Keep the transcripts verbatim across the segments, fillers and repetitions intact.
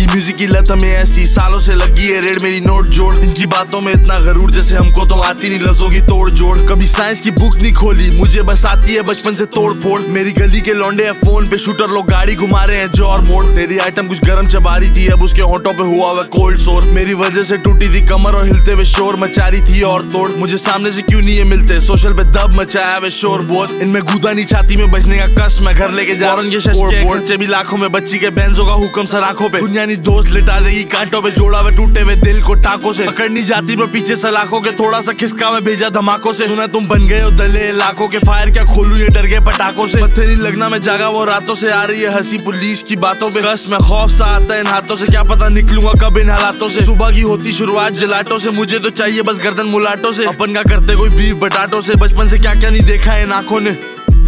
Music की लत हमें ऐसी सालों से लगी है रेड मेरी नोट जोड़। इनकी बातों में इतना गरूर जैसे हमको तो आती नहीं लफ्जों की तोड़ जोड़। कभी साइंस की बुक नहीं खोली मुझे बस आती है बचपन से तोड़ फोड़। मेरी गली के लौंडे हैं फोन पे शूटर लोग गाड़ी घुमा रहे हैं जोर मोड़। तेरी आइटम कुछ गर्म चबा रही थी अब उसके होंठों पे हुआ हुआ कोल्ड सोर। मेरी वजह से टूटी थी कमर और हिलते हुए शोर मचा रही थी और तोड़। मुझे सामने से क्यों नहीं ये मिलते सोशल पे दब मचाया हुआ शोर बहुत। इनमें गूदा नहीं छाती में बचने का कस मैं घर लेके जा रहा हूँ। खर्चे भी लाखों में बच्ची के बैंजो का हुक्म सर आंखों पे। दुनिया नहीं दोस्त लिटा देगी कांटों पे जोड़ा हुए टूटे हुए दिल को टाकों से। पकड़नी जाती पर पीछे सलाखों के थोड़ा सा खिसका में भेजा धमाकों से। सुना तुम बन गए हो दले इलाकों के फायर क्या खोलू ये डर गए पटाखों से। पत्थर नहीं लगना मैं जागा वो रातों से आ रही है हंसी पुलिस की बातों पे। बस मैं खौफ सा आता है इन हाथों से क्या पता निकलूंगा कब इन हालातों से। सुबह की होती शुरुआत जलाटों से मुझे तो चाहिए बस गर्दन मुलाटों से। अपन का करते कोई बीफ बटाटों से बचपन से क्या क्या नहीं देखा है इन आंखों ने।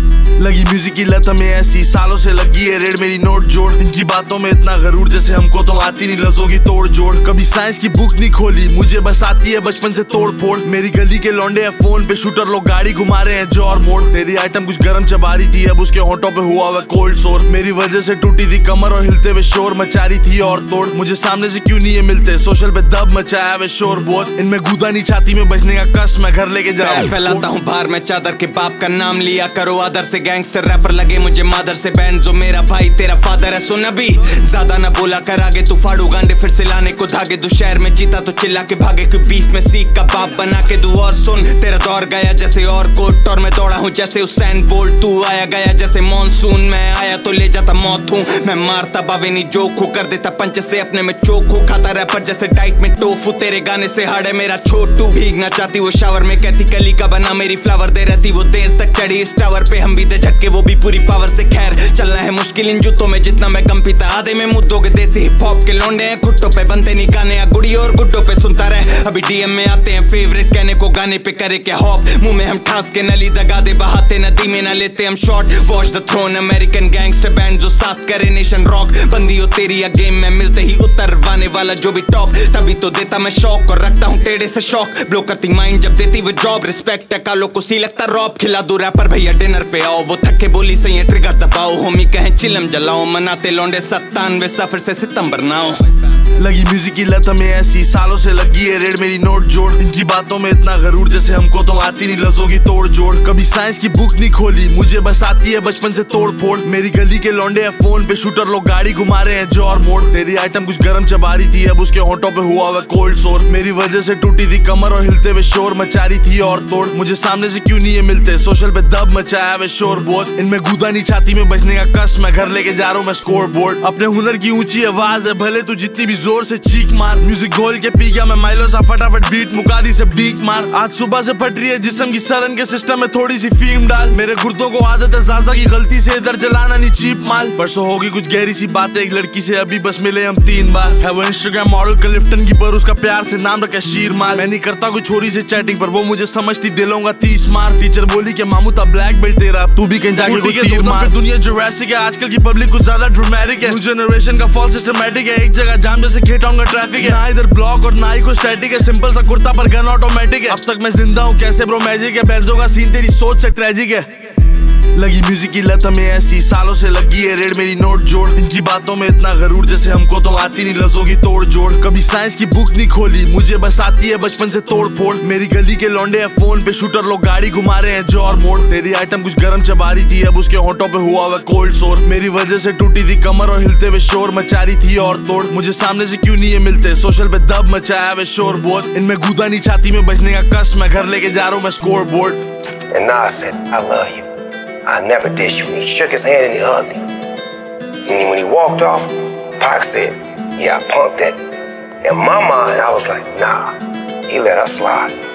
लगी म्यूजिक की लत हमें ऐसी सालों से लगी है रेड मेरी नोट जोड़। इनकी बातों में इतना गरूर जैसे हमको तो आती नहीं लफ्जों की तोड़ जोड़। कभी साइंस की बुक नहीं खोली मुझे बस आती है बचपन से तोड़ फोड़। मेरी गली के लौंडे हैं फोन पे शूटर लोग गाड़ी घुमा रहे हैं जोर मोड़। तेरी आइटम कुछ गर्म चबा रही थी अब उसके होंठों पे हुआ हुआ कोल्ड सोर। मेरी वजह से टूटी थी कमर और हिलते हुए शोर मचा रही थी और तोड़। मुझे सामने से क्यों नहीं ये मिलते सोशल पे दब मचाया हुआ शोर बहुत। इनमें गूदा नहीं छाती में बचने का कस मैं घर लेके जा रहा हूँ। फैलाता हूँ बाहर मैं चादर के बाप का नाम लिया करो आदर से। गैंगस्टर रैपर लगे मुझे मादर से। बैंजो मेरा भाई तेरा फादर है सुन अभी ज्यादा ना बोला कर आगे। तू फाड़ू गांडे फिर से लाने को धागे। दू शहर में जीता तो चिल्ला के भागे कोई बीफ में सीख का बाप बना के दू। और सुन तेरा दौर गया जैसे और कोट और मैं दौड़ा हूँ जैसे उसेन बोल्ट। तू आया गया जैसे मॉनसून मैं आया तो ले जाता मौत हूँ। मैं मारता बावे नहीं जोक हूँ कर देता पंच से अपने में चोक हूँ। खाता रैपर जैसे डाइट में टोफू तेरे गाने से हार्ड है मेरा छोटू। भीगना चाहती वो शावर में कहती कली का बना मेरी फ्लावर दे रहती वो देर तक चढ़ी इस टावर पे। हम भी थे झटके वो भी पूरी पावर से। खैर चलना है मुश्किल इन जूतों में जितना मैं कम पीता। आधे में मुद्दों के देसी हिप हॉप के लौंडे हैं खुट्टों पे बनते नहीं गाने या गुड़ी और गुड्डों पे सुनता रहे। अभी डीएम में आते हैं फेवरेट कहने को गाने पे करे क्या हॉप। मुंह में हम ठास के नली दगा दे बहाते नदी में ना लेते हम shot. Watch the throne American gangster band जो साथ करे नेशन रॉक। बंदी हो तेरी या गेम में मिलते ही उतरवाने वाला जो भी टॉप। तभी तो देता मैं शौक और रखता हूँ टेढ़े से शौक। ब्लो करती माइंड जब देती वो जॉब। रिस्पेक्ट है कालों को सी लगता रॉब। खिला दो रैपर भैया डिनर पे आओ वो थके बोली सही है ट्रिगर दबाओ। होमी कहें चिलम जलाओ मनाते लौंडे सत्तानवे सफर से सितंबर नाओ। लगी म्यूजिक की लत हमें ऐसी सालों से लगी है रेड मेरी नोट जोड़। इनकी बातों में इतना गरूर जैसे हमको तो आती नहीं लफ्जों की तोड़ जोड़। कभी साइंस की बुक नहीं खोली मुझे बस आती है बचपन से तोड़ फोड़। मेरी गली के लौंडे हैं फोन पे शूटर लोग गाड़ी घुमा रहे हैं जोर मोड़। तेरी आइटम कुछ गर्म चबा रही थी अब उसके होंठों पे हुआ हुआ कोल्ड सोर। मेरी वजह से टूटी थी कमर और हिलते हुए शोर मचा रही थी और तोड़। मुझे सामने से क्यों नहीं ये मिलते सोशल पे दब मचाया हुआ शोर बहुत। इनमें गूदा नहीं छाती में बचने का कस मैं घर लेके जा रहा हूँ मैं स्कोर बोर्ड। अपने हुनर की ऊंची आवाज है भले तू जितनी भी जोर से चीख मार। म्यूजिक घोल के पी गया मैं माइलो सा फटाफट बीट मुका दी से बीक मार। आज सुबह से फट रही है जिस्म की सरन के सिस्टम में थोड़ी सी फीम डाल। मेरे गुर्दों को आदत है ज़ाज़ा की गलती से इधर जलाना नहीं चीप माल। परसों होगी कुछ गहरी सी बातें एक लड़की से अभी बस मिले हम तीन बार। है वो इंस्टाग्राम मॉडल क्लिफ्टन की पर उसका प्यार से नाम रखा शीर माल। मैं नहीं करता कोई छोरी से चैटिंग पर वो मुझे समझती दिलोंगा तीस मार। टीचर बोली कि मामू था ब्लैक बेल्ट तेरा तू भी कहीं जाके कोई तीर मार। दुनिया जुरासिक है आजकल की पब्लिक कुछ ज्यादा ड्रामेटिक है। जनरेशन का फॉल सिस्टमैटिक है एक जगह जाम जैसे खेटाऊंगा ट्रैफिक है। ना इधर ब्लॉक और ना ही कोई स्टैटिक है सिंपल सा कुर्ता पर गन ऑटोमेटिक है। अब तक मैं जिंदा हूँ कैसे ब्रो मैजिक है। बैंजो का सीन तेरी सोच से ट्रेजिक है। लगी म्यूजिक की लत हमें ऐसी सालों से लगी है रेड मेरी नोट जोड़। इनकी बातों में इतना गरूर जैसे हमको तो आती नहीं लफ्जों की तोड़ जोड़। कभी साइंस की बुक नहीं खोली मुझे बस आती है बचपन से तोड़ फोड़। मेरी गली के लौंडे हैं फोन पे शूटर लोग गाड़ी घुमा रहे हैं जोर मोड़। तेरी आइटम कुछ गर्म चबा रही थी अब उसके होंठों पे हुआ हुआ कोल्ड सोर। मेरी वजह से टूटी थी कमर और हिलते हुए शोर मचा रही थी और तोड़। मुझे सामने से क्यों नहीं ये मिलते सोशल पे दब मचाया हुआ शोर बहुत। इनमें गूदा नहीं छाती में बचने का कस मैं घर लेके जा रहा हूँ मैं scoreboard. And I said, I love you. I never dish you. And he shook his hand and he hugged him. And when he walked off, Pac said, yeah, I punked that. In my mind, I was like, nah, he let her slide.